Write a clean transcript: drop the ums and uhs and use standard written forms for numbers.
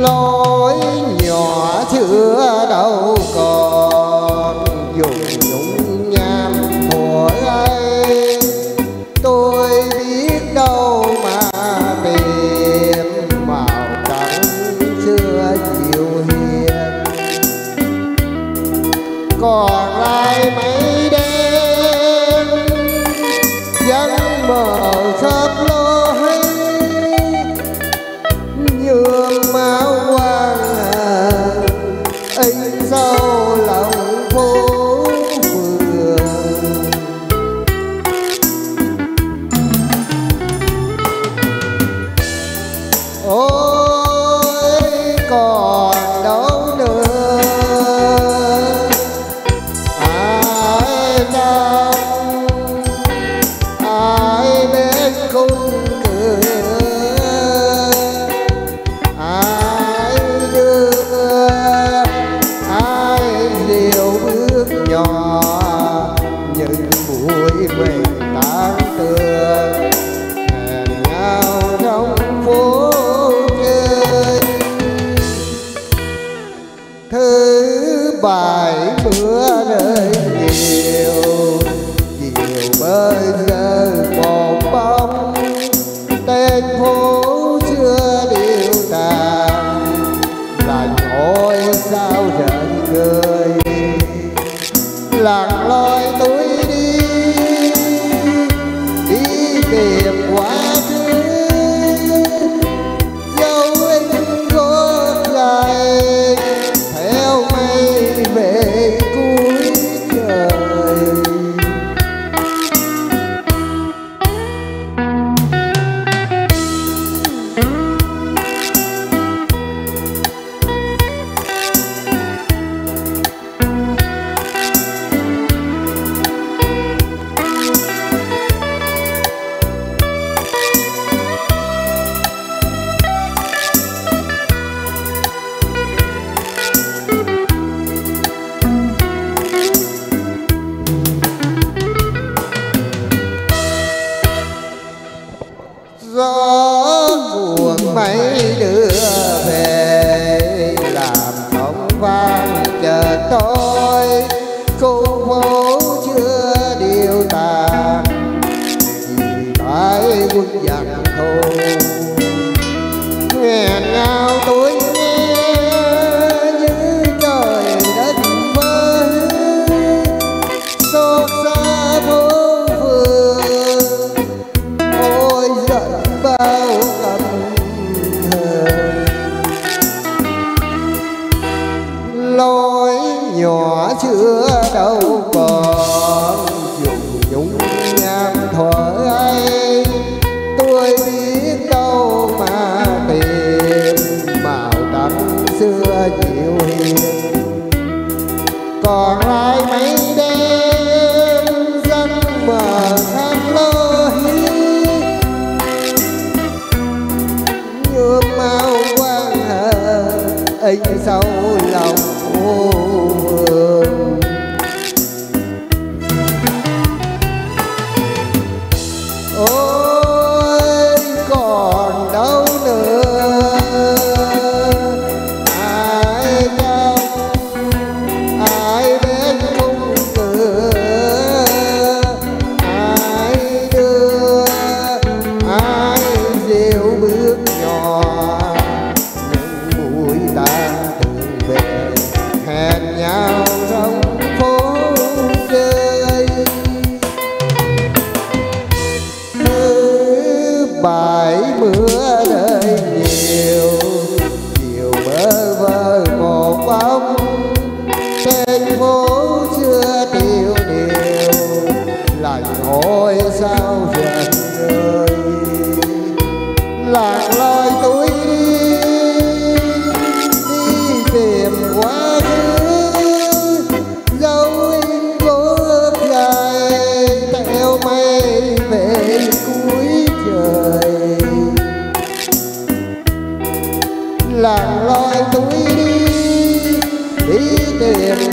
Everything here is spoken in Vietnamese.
lối nhỏ xưa đâu còn dùng nhung nham thuở ấy, tôi biết đâu mà tìm màu trắng xưa dịu hiền. Còn lại mấy đêm vẫn mờ khắp lối nhường máu quang in sâu lòng phố phường. Ôi còn đâu nữa ai trong ai bên khung cửa, ai đưa ai liều bước nhỏ những buổi mình tan tường hẹn nhau trong phố chơi. Thứ bảy mưa rơi nhiều, chiều bơi giờ một bóng tên phố chưa điêu tàn. Lành ôi sao giận người lặng loi tôi đi tìm quá khứ dấu in gót dài theo mây về cuối trời. Gió cuồng mây đưa về làm không vang chờ tôi, khu phố chưa điêu tàn vì tại quân giặc thù. Nghẹn ngào tôi nghe như trời đất vỡ xót xa phố phường. Ôi giận bao ngập hờn lối nhỏ xưa đâu còn dùng nhung nham thuở ấy, tôi biết đâu mà tìm màu trắng xưa dịu hiền. Còn lại mấy đêm dân mờ khắp lối nhường máu quang in sâu lòng phố phường. Ôi còn đâu nữa ai trong ai bên khung cửa, ai đưa ai dìu bước nhỏ những buổi tan tường về hẹn nhau trong phố chơi. Thứ bảy mưa rơi nhiều, chiều bơ vơ một bóng trên phố chưa tiêu điều. Lành ôi sao giận người lạc loi tôi đi tìm quá khứ dấu in gót dài theo mây về cuối trời. Lạc loi tôi đi tìm